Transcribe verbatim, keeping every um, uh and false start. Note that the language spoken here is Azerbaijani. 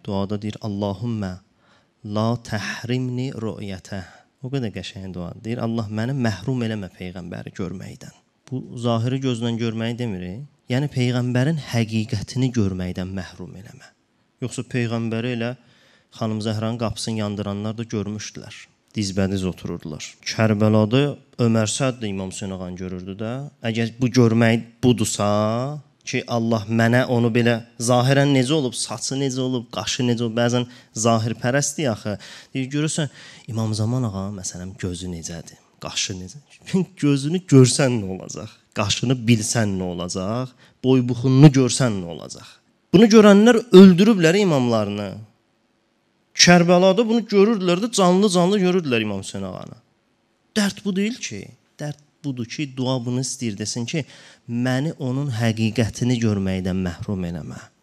duada deyir, Allahümmə la təhrimni rü'yətə. O qədər qəşəng dua. Deyir, Allah məni məhrum eləmə Peyğəmbəri görməkdən. Bu, zahiri gözlə görməyi demir. Yəni, Peyğəmbərin həqiqətini görməkdən məhrum eləmə. Yoxsa Peyğəmbəri elə Xanım Zəhranın qapısını yandıranlar da görmüşdülər. Dizbədiz otururdular. Kərbəlada Ömər Səd də İmam Hüseyn ağanı görürdü də. Əgər bu görmək budursa ki, Allah mənə onu belə zahirən necə olub, saçı necə olub, qaşı necə olub, bəzən zahirpərəstdir axı. Deyir, görürsən, İmam Zaman ağa, məsələn, gözü necədir, qaşı necədir. Gözünü görsən nə olacaq, qaşını bilsən nə olacaq, boy-buxununu görsən nə olacaq. Bunu görənlər öldürüblər imamlarını. Kərbəlada bunu görürdülər də, canlı-canlı görürdülər İmam Hüseyn ağanı. Dərd bu deyil ki, dərd budur ki, dua bunu istəyir desin ki, məni onun həqiqətini görməkdən məhrum eləmə.